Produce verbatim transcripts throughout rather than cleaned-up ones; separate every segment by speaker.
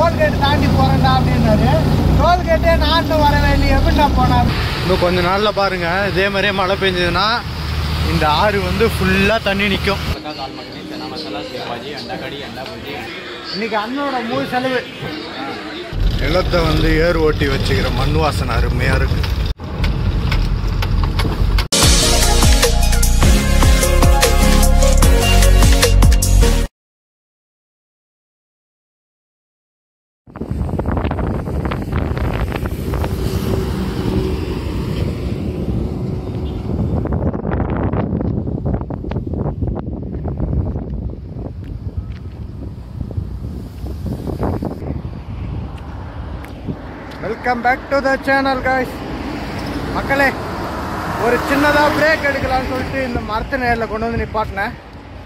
Speaker 1: Tollgate தாண்டி போகிறேன்டா அப்படின்னாரு. டோல்கேட்டே நான் வரவே இல்லை, எப்படி நான் போனேன். இன்னும் கொஞ்ச நாளில் பாருங்கள் இதே மாதிரியே மழை பெஞ்சதுன்னா இந்த ஆறு வந்து ஃபுல்லாக தண்ணி நிற்கும். இன்னைக்கு அண்ணனோட மூணு செலவு. நிலத்தை வந்து ஏர் ஓட்டி வச்சுக்கிற மண் வாசனை அருமையாக இருக்கு. Welcome back to the channel guys. மக்களே, ஒரு சின்னதாக பிரேக் எடுக்கலாம்னு சொல்லிட்டு இந்த மரத்து நேரில் கொண்டு வந்து நிப்பாட்டினேன்.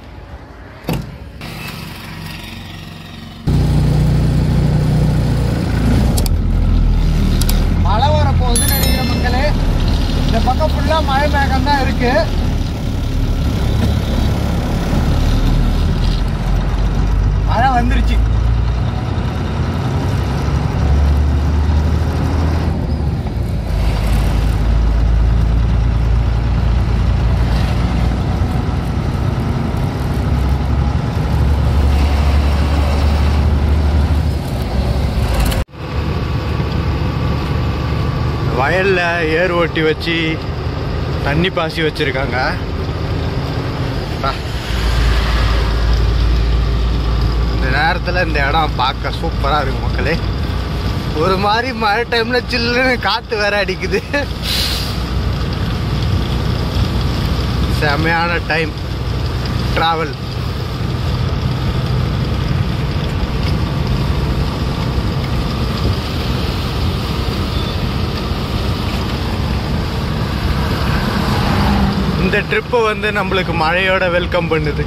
Speaker 1: மழை வரப்போகுதுன்னு நினைக்கிற மக்களே. இந்த பக்கம் ஃபுல்லாக மழை மேகம் தான் இருக்கு. மழை வந்துருச்சு. வயலில் ஏர் ஓட்டி வச்சு தண்ணி பாசி வச்சுருக்காங்க. இந்த நேரத்தில் இந்த இடம் பார்க்க சூப்பராக இருக்கும் மக்களே. ஒரு மாதிரி மழை டைமில் சில்லுன்னு காற்று வேற அடிக்குது. செமையான டைம் ட்ராவல். இந்த ட்ரிப்பு வந்து நம்மளுக்கு மழையோட வெல்கம் பண்ணுது.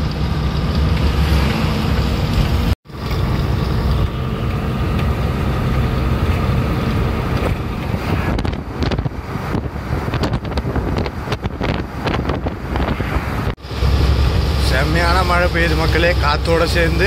Speaker 1: செம்மையான மழை பெய்யுது மக்களே, காத்தோட சேர்ந்து.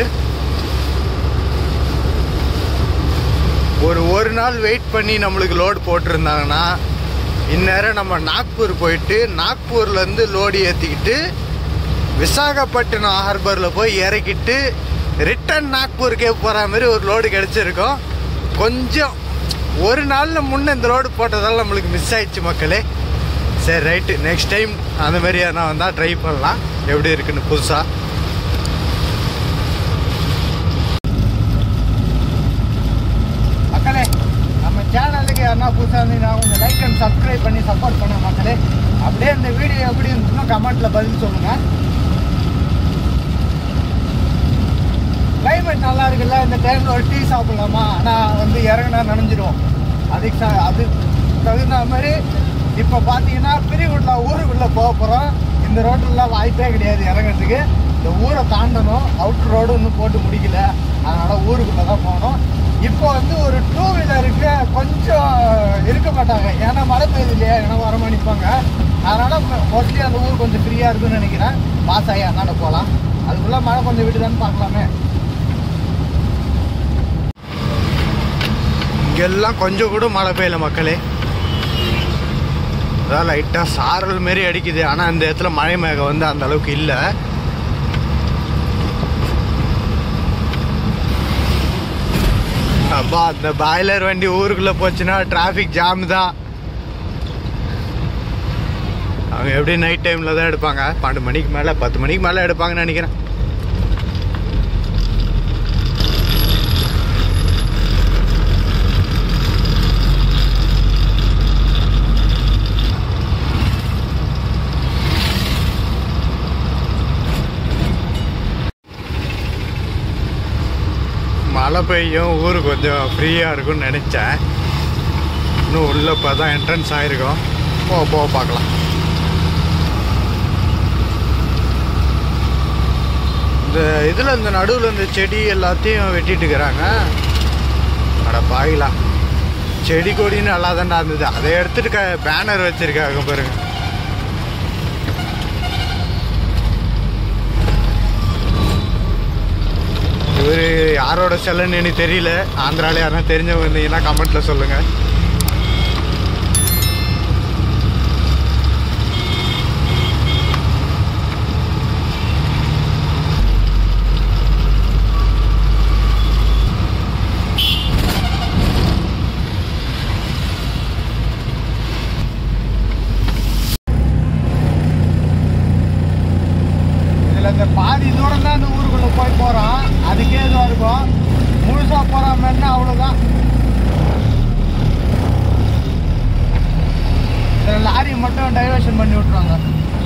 Speaker 1: ஒரு ஒரு நாள் வெயிட் பண்ணி நம்மளுக்கு லோடு போட்டிருந்தாங்கன்னா இந்நேரம் நம்ம நாக்பூர் போயிட்டு நாக்பூர்லேருந்து லோடு ஏற்றிக்கிட்டு விசாகப்பட்டினம் ஹார்பரில் போய் இறக்கிட்டு ரிட்டன் நாக்பூருக்கே போகிற மாதிரி ஒரு லோடு கிடச்சிருக்கோம். கொஞ்சம் ஒரு நாளில் முன்னே இந்த லோடு போட்டதால் நம்மளுக்கு மிஸ் ஆயிடுச்சு மக்களே. சரி ரைட்டு, நெக்ஸ்ட் டைம் அந்த மாதிரி நான் வந்தால் ட்ரை பண்ணலாம் எப்படி இருக்குன்னு புதுசாக. மக்களே, நம்ம சேனலுக்கு யாருன்னா புதுசாக இருந்தீங்கன்னா கொஞ்சம் லைக் அண்ட் சப்ஸ்கிரைப் பண்ணி சப்போர்ட் பண்ண மக்களே. அப்படியே இந்த வீடியோ எப்படி இருந்துச்சுன்னா கமெண்ட்டில் பதில் சொல்லுங்கள். கிளைமேட் நல்லா இருக்குல்ல, இந்த டைமில் ஒரு டீ சாப்பிட்லாமா? ஆனால் வந்து இறங்கினா நனைஞ்சிடும். அதுக்கு ச அது தகுந்த மாதிரி இப்போ பார்த்தீங்கன்னா பிரிவுள்ள ஊருக்குள்ளே போக போகிறோம். இந்த ரோட்டில் வாய்ப்பே கிடையாது இறங்கிறதுக்கு. இந்த ஊரை தாண்டணும். அவுட்ரு ரோடு இன்னும் போட்டு முடிக்கல, அதனால் ஊருக்குள்ளே தான் போகணும். இப்போ வந்து ஒரு டூ வீலருக்கு கொஞ்சம் இருக்க மாட்டாங்க, ஏன்னா மழை பெய்யுது இல்லையா, ஏன்னா வரமா நிற்பாங்க. அதனால் மோஸ்ட்லி அந்த ஊர் கொஞ்சம் ஃப்ரீயாக இருக்குன்னு நினைக்கிறேன். பாஸ் ஆகி அந்தாண்ட போகலாம். அதுக்குள்ளே மழை கொஞ்சம் விட்டுதான்னு பார்க்கலாமே. இங்கெல்லாம் கொஞ்சம் கூட மழை பெய்யல மக்களே. அதான் லைட்டாக சாரல் மாரி அடிக்குது. ஆனால் இந்த இடத்துல மழை மேகம் வந்து அந்த அளவுக்கு இல்லை. அப்பா, அந்த பாய்லர் வண்டி ஊருக்குள்ளே போச்சுன்னா டிராஃபிக் ஜாம் தான். அவங்க எப்படி நைட் டைமில் தான் எடுப்பாங்க. பன்னெண்டு மணிக்கு மேலே பத்து மணிக்கு மேலே எடுப்பாங்கன்னு நினைக்கிறேன். மழை பெய்யும், ஊரு கொஞ்சம் ஃப்ரீயாக இருக்கும்னு நினச்சேன். இன்னும் உள்ளே இப்போ தான் என்ட்ரன்ஸ் ஆகிருக்கோம். போக போக பார்க்கலாம். இந்த இதில் இந்த நடுவில் இந்த செடி எல்லாத்தையும் வெட்டிட்டு இருக்கிறாங்க. அட பாயிலாம், செடி கொடின்னு நல்லா தான்டா இருந்தது. அதை எடுத்துட்டு க பேனர் வச்சுருக்காங்க பாருங்க. இவர் யாரோட செல்லுன்னு எனக்கு தெரியல. ஆந்திராவில் யாருன்னா தெரிஞ்சவங்க இருந்தீங்கன்னா கமெண்ட்டில் சொல்லுங்கள். இந்த பாதி தூரம் தான் இந்த ஊருக்குள்ளே போய் போகிறோம். அதுக்கே இதுவாக இருக்கும். முழுசாக போகிற மாதிரினா அவ்வளோதான். இதில் லாரி மட்டும் டைவர்ஷன் பண்ணி விட்ருவாங்க.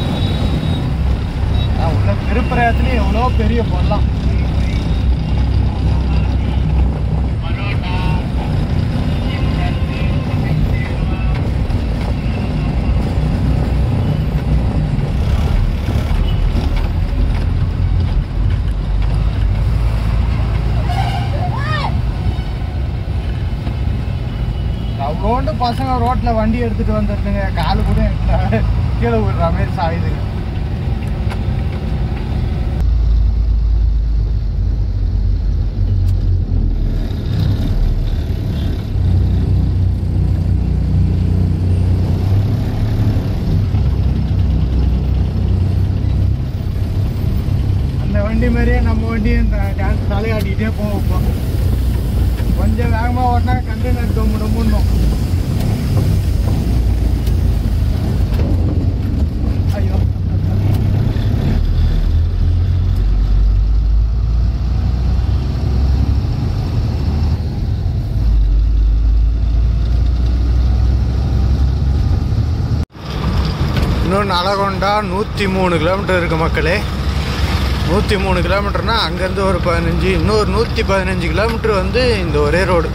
Speaker 1: உள்ள திருப்பரத்துலேயும் எவ்வளோ பெரிய பொருளாம். அவ்வளோண்டு பசங்க ரோட்டில் வண்டி எடுத்துகிட்டு வந்துடுதுங்க. காலு கூட கீழே விடுற மாதிரி சாயுதுங்க. அந்த வண்டி மாதிரியே நம்ம வண்டியும் டான்ஸ் தலையாட்டிகிட்டே போவோம். கொஞ்சம் வேகமாக ஓட்டினா கண்டெய்னர் டொம்மு டொம்முன்னும். ஐயோ, இன்னும் நலகொண்டா நூற்றி மூணு கிலோமீட்டர் இருக்குது மக்களே. நூற்றி மூணு கிலோமீட்டர்னால் அங்கேருந்து ஒரு பதினஞ்சு, இன்னொரு நூற்றி பதினஞ்சு கிலோமீட்டர் வந்து இந்த ஒரே ரோடு.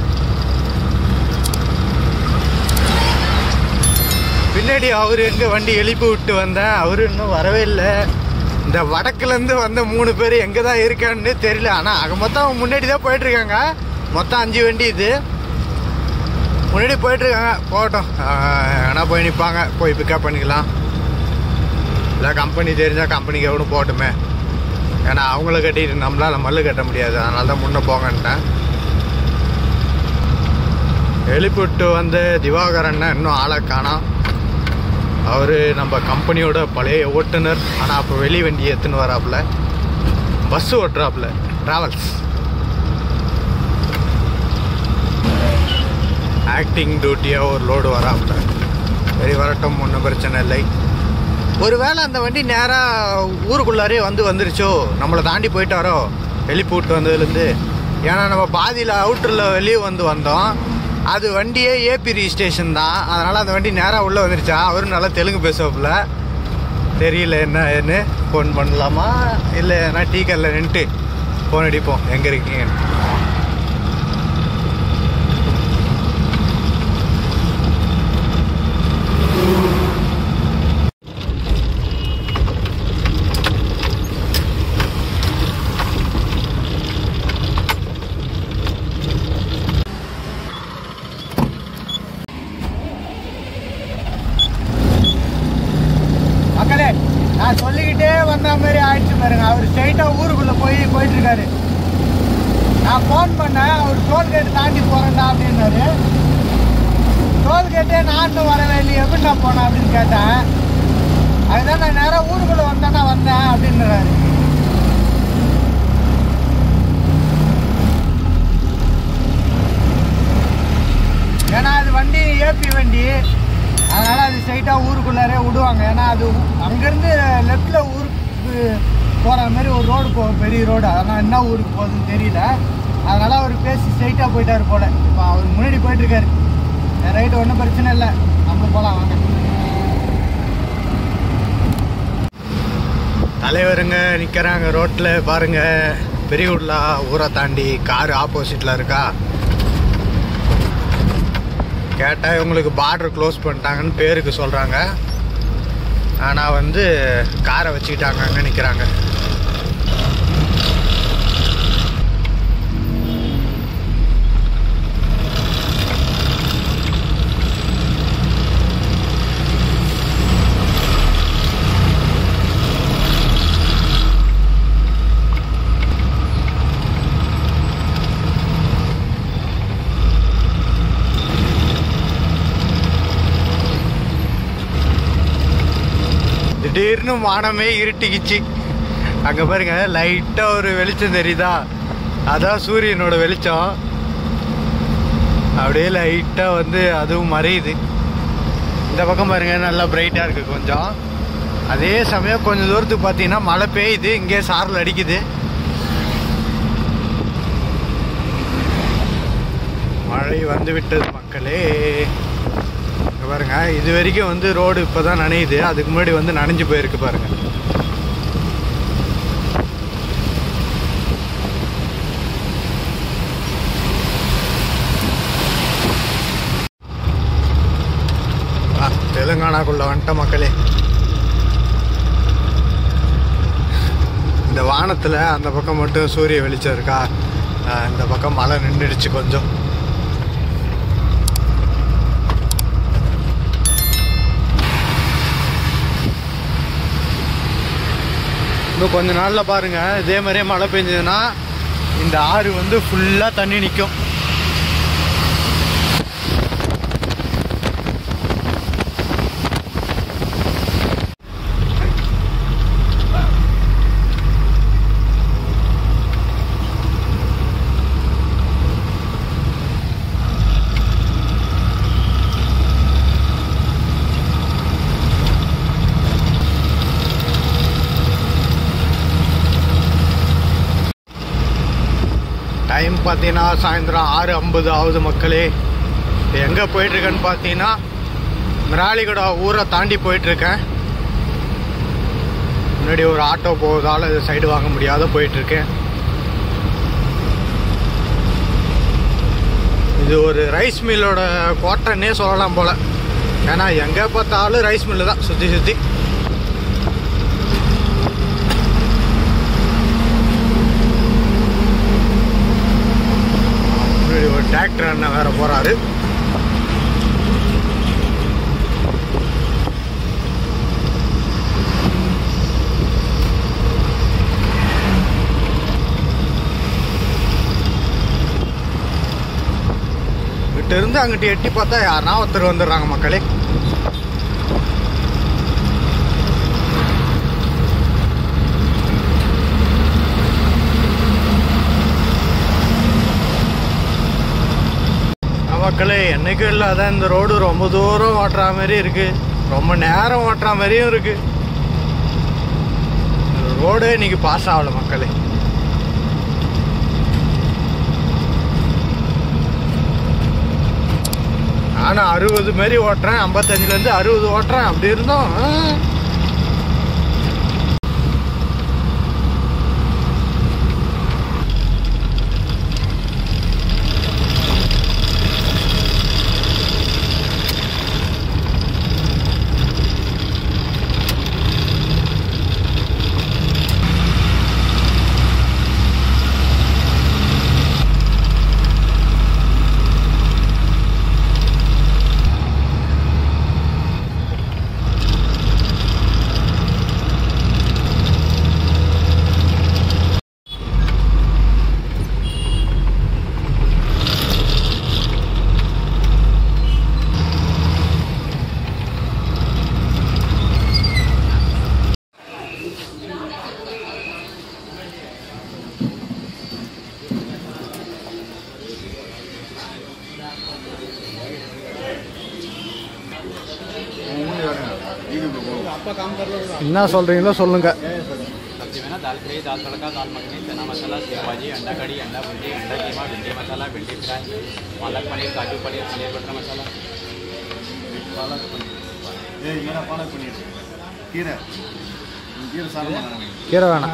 Speaker 1: பின்னாடி அவர் எங்கே வண்டி எழுப்பி விட்டு வந்தேன், அவர் இன்னும் வரவே இல்லை. இந்த வடக்குலேருந்து வந்த மூணு பேர் எங்கே தான் இருக்கான்னு தெரியல. ஆனால் அங்கே மொத்தம் முன்னாடி தான் போயிட்டுருக்காங்க. மொத்தம் அஞ்சு வண்டி இது முன்னாடி போயிட்டுருக்காங்க. போகட்டும், ஆனால் போய் நிற்பாங்க. போய் பிக்கப் பண்ணிக்கலாம். இல்லை கம்பெனி தெரிஞ்சால் கம்பெனிக்கு எவ்வளோ போகட்டுமே. ஏன்னா அவங்கள கட்டிட்டு நம்மளால மல்லு கட்ட முடியாது. அதனால தான் முன்னே போங்கன்ட்டேன். எழுப்பிவிட்டு வந்து திவாகரன்னா இன்னும் ஆளை காணோம். அவர் நம்ம கம்பெனியோட பழைய ஓட்டுநர். ஆனால் அப்போ வெளி வண்டி எடுத்துன்னு வராப்புல, பஸ்ஸு ஓட்டுறாப்புல, ட்ராவல்ஸ். ஆக்டிங் டியூட்டியாக ஒரு லோடு வராப்புல. சரி வரட்டும், ஒன்றும் பிரச்சனை இல்லை. ஒருவேளை அந்த வண்டி நேராக ஊருக்குள்ளாரே வந்து வந்துருச்சோ, நம்மளை தாண்டி போயிட்டாரோ எழுப்பி விட்டு வந்ததுலேருந்து. ஏன்னா நம்ம பாதியில் அவுட்டரில் வெளியே வந்து வந்தோம். அது வண்டியே ஏபி ரிஜிஸ்ட்ரேஷன் தான். அதனால் அந்த வண்டி நேராக உள்ளே வந்துருச்சா. அவரும் நல்லா தெலுங்கு பேசுவாப்புல. தெரியல என்ன ஏன்னு. ஃபோன் பண்ணலாமா இல்லை நான் டீ கல்லில் நின்றுட்டு ஃபோன் அடிப்போம் எங்கே இருக்கீங்கன்னு. மக்களே, நான் சொல்லிக்கிட்டே வந்த மாதிரி ஆயிடுச்சு பாருங்க. அவர் ஸ்ட்ரைட்டாக ஊருக்குள்ளே போய் போயிட்டுருக்காரு. நான் ஃபோன் பண்ணேன், அவர் டோல்கேட் தாண்டி போகிறேன்டா அப்படின்னாரு. டோல்கேட்டே நான் இன்னும் வரவே இல்லை, எப்படி நான் போனேன் அப்படின்னு கேட்டேன். அதுதான் நான் நேராக ஊருக்குள்ளே வந்தேன்னா வந்தேன் அப்படின்றாரு. ஏன்னா அது வண்டி ஏபி வண்டி, அதனால் அது ஸ்ட்ரைட்டாக ஊருக்குள்ளாரே விடுவாங்க. ஏன்னா அது அங்கேருந்து லெஃப்டில் ஊருக்கு போகிற மாதிரி ஒரு ரோடு போகும், பெரிய ரோடு. அதனால் என்ன ஊருக்கு போகுதுன்னு தெரியல. அதனால் அவர் பேசி ஸ்ட்ரைட்டாக போயிட்டார் போல். இப்போ அவர் முன்னாடி போயிட்டுருக்காரு. ரைட்டு, ஒன்றும் பிரச்சனை இல்லை, நம்ம போகலாம் வாங்க. தலைவருங்க நிற்கிறாங்க ரோட்டில் பாருங்கள். பெரியகுடலா ஊரை தாண்டி காரு ஆப்போசிட்டில் இருக்கா. கேட்டால் இவங்களுக்கு பார்டர் க்ளோஸ் பண்ணிட்டாங்கன்னு பேருக்கு சொல்கிறாங்க. ஆனால் வந்து காரை வச்சுக்கிட்டாங்க, அங்கே நிற்கிறாங்க. திடீர்னு வானமே இருட்டிக்கிச்சு. அங்கே பாருங்க லைட்டாக ஒரு வெளிச்சம் தெரியுதா, அதான் சூரியனோட வெளிச்சம். அப்படியே லைட்டாக வந்து அதுவும் மறையுது. இந்த பக்கம் பாருங்க நல்லா பிரைட்டாக இருக்குது கொஞ்சம். அதே சமயம் கொஞ்சம் தூரத்துக்கு பார்த்தீங்கன்னா மழை பெய்யுது, இங்கே சாரல் அடிக்குது. மழை வந்து விட்டது மக்களே. இங்கே பாருங்க இது வரைக்கும் வந்து ரோடு இப்போ தான் நனையுது, அதுக்கு முன்னாடி வந்து நனைஞ்சு போயிருக்கு பாருங்க. தெலுங்கானாக்குள்ள வந்துட்ட மக்களே. இந்த வானத்தில் அந்த பக்கம் மட்டும் சூரிய வெளிச்சம் இருக்கா, இந்த பக்கம் மழை நின்றுடுச்சு கொஞ்சம். இன்னும் கொஞ்ச நாளில் பாருங்கள் இதே மாதிரியே மழை பெஞ்சதுன்னா இந்த ஆறு வந்து ஃபுல்லாக தண்ணி நிற்கும். டைம் பார்த்தீங்கன்னா சாயந்தரம் ஆறு ஐம்பது ஆகுது மக்களே. எங்கே போயிட்டுருக்கேன்னு பார்த்தீங்கன்னா மிராளிகூட ஊரை தாண்டி போயிட்டுருக்கேன். முன்னாடி ஒரு ஆட்டோ போவதால் இது சைடு வாங்க முடியாத போயிட்டுருக்கேன். இது ஒரு ரைஸ் மில்லோட கோட்டைன்னே சொல்லலாம் போல். ஏன்னா எங்கே பார்த்தாலும் ரைஸ் மில்லு தான் சுற்றி சுற்றி. ஒரு டிராக்டர் அண்ணன் வேற போறாரு. இங்கிட்ட இருந்து அங்கிட்ட எட்டி பார்த்தா யாருன்னா ஒருத்தர் வந்துடுறாங்க மக்களே. மக்களே என்னைக்கும் இல்லாத இந்த ரோடு ரொம்ப தூரம் ஓட்டுற மாதிரி இருக்கு, ரொம்ப நேரம் ஓட்டுற மாதிரியும் இருக்கு. ரோடு இன்னைக்கு பாஸ் ஆகல மக்களே. ஆனால் அறுபது மாரி ஓட்டுறேன், ஐம்பத்தஞ்சுலேருந்து அறுபது ஓட்டுறேன். அப்படி இருந்தோம் என்ன சொல்றீங்களோ சொல்லுங்க.
Speaker 2: सब्जी में ना दाल फ्राई, दाल तड़का, दाल मखनी, चना मसाला, सेव भाजी, अंडा कड़ी, अंडा भुर्जी, अंडा कीमा, भिंडी मसाला, भिंडी फ्राई, पालक पनीर, काजू पनीर, पनीर बटर मसाला, पालक पनीर, ये मेरा पालक पनीर, कीरा, कीरा सारा
Speaker 1: कीरा வேணாம்.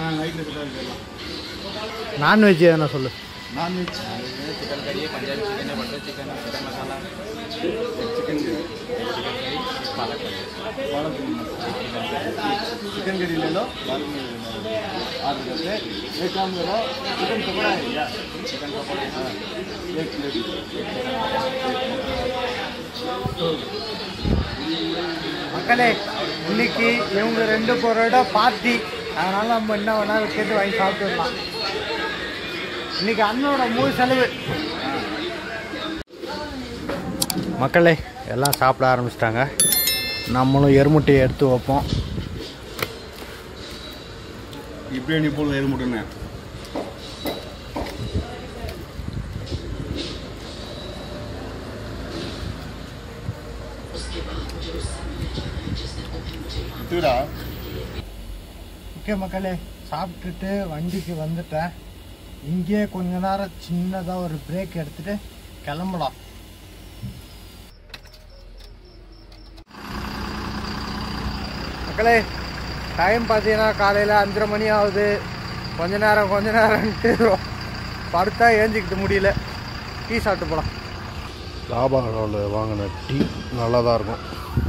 Speaker 1: நான்வெஜ் எதனா சொல்லு.
Speaker 2: Non veg chicken curry, Punjabi chicken, butter chicken, chicken masala, chicken curry, palak paneer, पालक चिकन करी ले लो, दाल में आठ करते एक काम करो, चिकन पकौड़ा है क्या? चिकन पकौड़ा हाँ एक प्लेट.
Speaker 1: மக்களே இன்னைக்கு இவங்க ரெண்டு பேரோட பார்ட்டி, அதனால நம்ம என்ன வேணாலும் கேட்டு வாங்கி சாப்பிட்டுடலாம். இன்னைக்கு அண்ணனோட மூணு செலவு. மக்களே எல்லாம் சாப்பிட ஆரம்பிச்சிட்டாங்க. நம்மளும் எருமுட்டையை எடுத்து வைப்போம்.
Speaker 2: இப்படியே நீ போல் ஏது முட்டுனே
Speaker 1: ஓகே மக்களே, சாப்பிட்டுட்டு வண்டிக்கு வந்துட்டேன். இங்கே கொஞ்ச நேரம் சின்னதாக ஒரு பிரேக் எடுத்துட்டு கிளம்பலாம். மக்களே, டைம் பார்த்தீங்கன்னா காலையில் அஞ்சரை மணி ஆகுது. கொஞ்ச நேரம் கொஞ்ச நேரம்ட்டு படுத்தா ஏஞ்சிக்கிட்டு முடியல. டீ சாப்பிட்டு போகலாம்.
Speaker 3: லாபாவில் வாங்கின டீ நல்லா தான் இருக்கும்.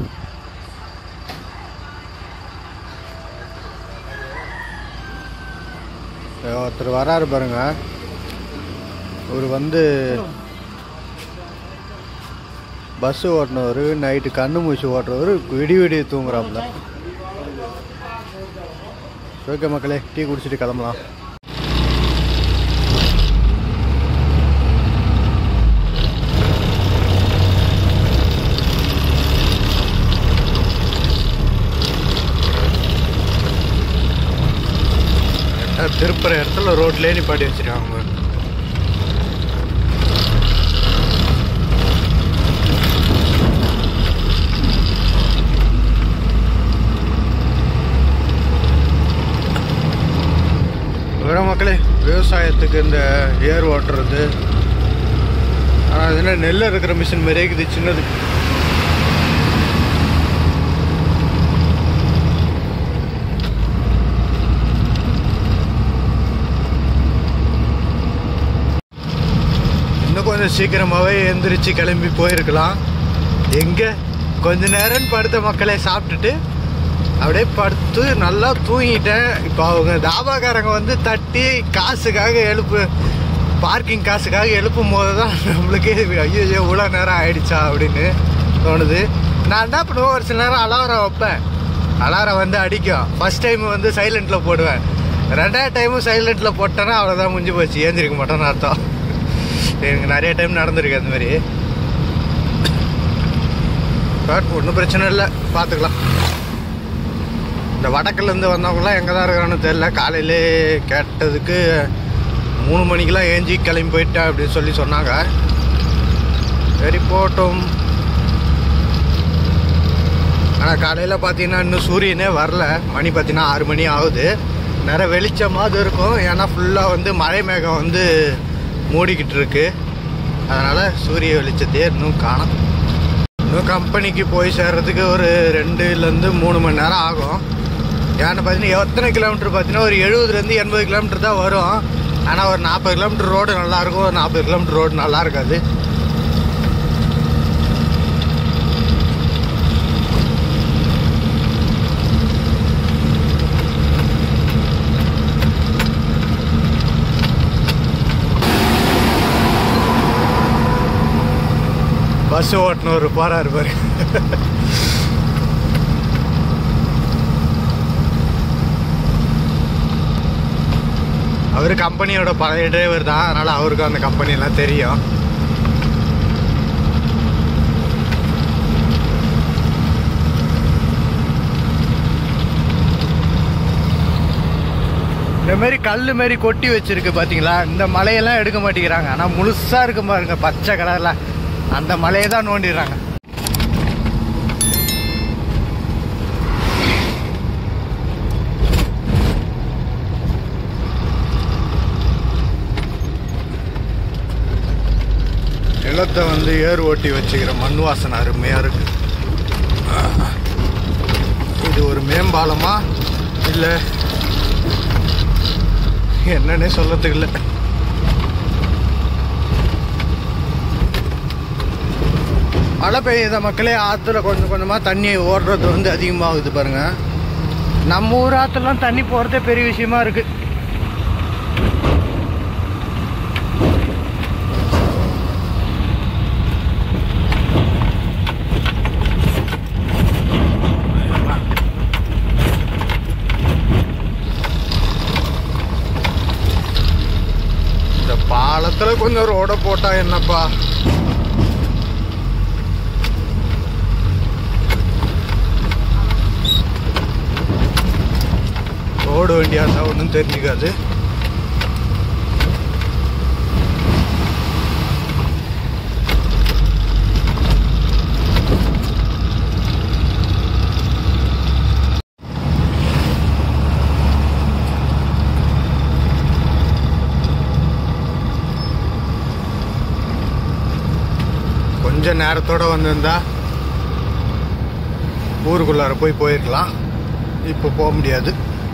Speaker 3: ஒருத்தர் வராரு பாருங்க, ஒரு வந்து பஸ்ஸு ஓட்டினவர், நைட்டு கண்ணு மூச்சு ஓட்டுறவர், விடி விடி தூங்குறாப்புல. ஓகே மக்களே, டீ குடிச்சிட்டு கிளம்பலாம். திருப்புற இடத்துல ரோட்லேயே நிப்பாட்டி வச்சிருக்காங்க. வேற மக்களே, விவசாயத்துக்கு இந்த ஏர் ஓட்டுறது, ஆனால் அது என்ன நெல் இருக்கிற மிஷின் மாதிரியே இருக்குது, சின்னது. கொஞ்சம் சீக்கிரமாகவே எந்திரிச்சு கிளம்பி போயிருக்கலாம். எங்கே கொஞ்ச நேரம் படுத்த மக்களே, சாப்பிட்டுட்டு அப்படியே படுத்து நல்லா தூங்கிட்டேன். இப்போ அவங்க தாபாக்காரங்க வந்து தட்டி காசுக்காக எழுப்பு, பார்க்கிங் காசுக்காக எழுப்பும் போது தான் நம்மளுக்கே ஐயோ இவ்வளோ நேரம் ஆயிடுச்சா அப்படின்னு தோணுது. நான் என்ன பண்ணுவேன், ஒரு சில நேரம் அலாரம் வைப்பேன். அலாரம் வந்து அடிக்கும். ஃபஸ்ட் டைம் வந்து சைலண்ட்டில் போடுவேன். ரெண்டாவது டைமும் சைலண்ட்டில் போட்டேன்னா அவ்வளோதான், முடிஞ்சு போச்சு, ஏந்திரிக்க மாட்டேன்னு அர்த்தம். எனக்கு நிறைய டைம் நடந்திருக்கு அந்த மாதிரி. பட் ஒன்றும் பிரச்சனை இல்லை, பார்த்துக்கலாம். இந்த வடக்குலேருந்து வந்தவங்களாம் எங்கே தான் இருக்கிறான்னு தெரில. காலையிலே கேட்டதுக்கு மூணு மணிக்கெலாம் ஏஞ்சி கிளம்பி போயிட்டேன் அப்படின்னு சொல்லி சொன்னாங்க. சரி போட்டோம். ஆனால் காலையில் பார்த்தீங்கன்னா இன்னும் சூரியனே வரல. மணி பார்த்தீங்கன்னா ஆறு மணி ஆகுது. நிறைய வெளிச்சமாக இருக்கும், ஏன்னா ஃபுல்லாக வந்து மழை மேகம் வந்து மூடிக்கிட்டு இருக்கு. அதனால் சூரிய வெளிச்சத்தையே இன்னும் காணும். இன்னும் கம்பெனிக்கு போய் சேர்றதுக்கு ஒரு ரெண்டுலேருந்து மூணு மணி நேரம் ஆகும். ஏன்னு பார்த்தீங்கன்னா எத்தனை கிலோமீட்டர் பார்த்தீங்கன்னா ஒரு எழுபதுலேருந்து எண்பது கிலோமீட்டர் தான் வரும். ஆனால் ஒரு நாற்பது கிலோமீட்டர் ரோடு நல்லாயிருக்கும், ஒரு நாற்பது கிலோமீட்டர் ரோடு நல்லா இருக்காது. பஸ் ஓட்டுனவர் போறாரு பாரு. அவரு கம்பெனியோட பழைய டிரைவர் தான், அதனால அவருக்கு அந்த கம்பெனி எல்லாம் தெரியும். இந்த மாதிரி கல் மாரி கொட்டி வச்சிருக்கு பாத்தீங்களா. இந்த மலையெல்லாம் எடுக்க மாட்டேங்கிறாங்க. ஆனா முழுசா இருக்கு பாருங்க, பச்சை கலர்ல. அந்த மலையை தான் நோண்டிடுறாங்க. நிலத்தை வந்து ஏர் ஓட்டி வச்சுக்கிற மண் வாசனை அருமையா இருக்கு. இது ஒரு மேம்பாலமா இல்லை என்னன்னே சொல்லத்துக்கு இல்லை. மழை பெய்யுத மக்களே, ஆற்றுல கொஞ்சம் கொஞ்சமாக தண்ணி ஓடுறது வந்து அதிகமாகுது பாருங்க. நம்ம ஊர் ஆற்றுலாம் தண்ணி போகிறதே பெரிய விஷயமா இருக்கு. இந்த பாலத்தில் கொஞ்சம் ரோட போட்டா என்னப்பா. ரோடு வண்டியாக இருந்தால் ஒன்றும் தெரிஞ்சுக்காது. கொஞ்ச நேரத்தோட வந்திருந்தா ஊருக்குள்ளார போய் போயிருக்கலாம். இப்போ போக முடியாது.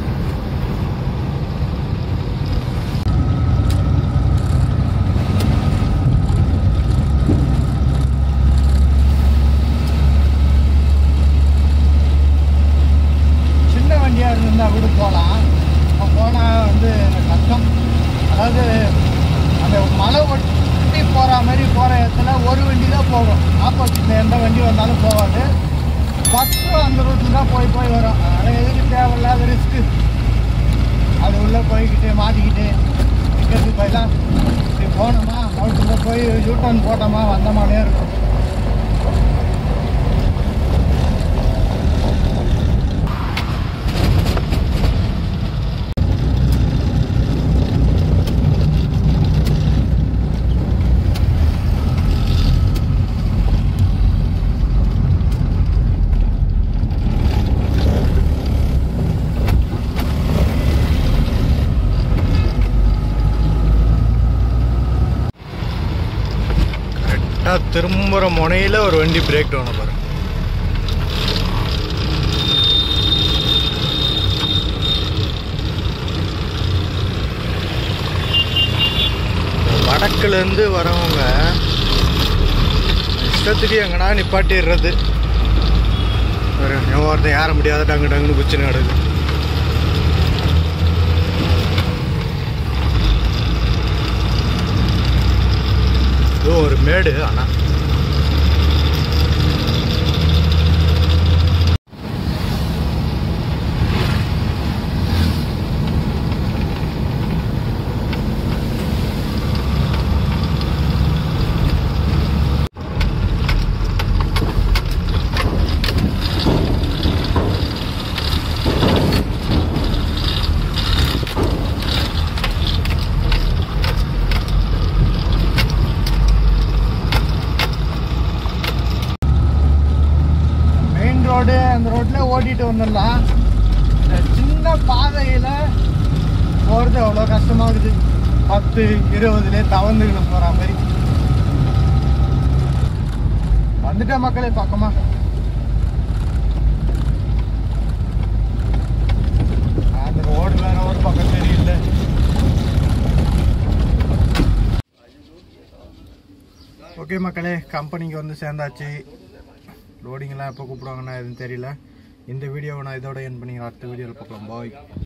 Speaker 1: சின்ன வண்டியாக இருந்தால் கூட போகலாம். இப்போ போனால் வந்து கஷ்டம். அதாவது அந்த மலை ஒட்டி போகிற மாதிரி போகிற இடத்துல ஒரு வண்டி தான் போகும். ஆப்போசிட்டில் எந்த வண்டி வந்தாலும் போகாது. பஸ்ஸும் அந்த ரூட்டில் தான் போய் போய் வரும். அதனால் எதுக்கு தேவையில்லாத ரிஸ்க்கு. அது உள்ளே போய்கிட்டு மாட்டிக்கிட்டு நிற்கிறதுக்கு போயெல்லாம் இப்படி போனோமா அவளுக்குள்ளே போய் யூட்டர்ன் போட்டோமா வந்தோமானே இருக்கும்.
Speaker 3: திரும்புகிற முனையில் ஒரு வண்டி பிரேக் டவுன் பாருங்க. வடக்குலேருந்து வரவங்க இஷ்டத்துக்கு எங்கடா நிப்பாட்டிடுறது. ஒருத்தன் ஏற முடியாத டங்கு டங்குன்னு குச்சின்னு கிடக்கு. இது ஒரு மேடு. ஆனால்
Speaker 1: ரோடு அந்த ரோட்டில் ஓட்டிகிட்டு வந்துடலாம். இந்த சின்ன பாதையில் போகிறது அவ்வளோ கஷ்டமாகுது. பத்து இருபதுலேயே தவந்துக்கணும் போகிற மாதிரி. வந்துட்ட மக்களே பக்கமா. அந்த ரோடு வேற ஒரு பக்கம் தெரியல. ஓகே மக்களே, கம்பெனிக்கு வந்து சேர்ந்தாச்சு. லோடிங்கெல்லாம் எப்போ கூப்பிடுவாங்கன்னா எதுவும் தெரியல. இந்த வீடியோவை நான் இதோட என் பண்ணிக்கிறேன். அடுத்த வீடியோவில் பார்க்கலாம். பாய்.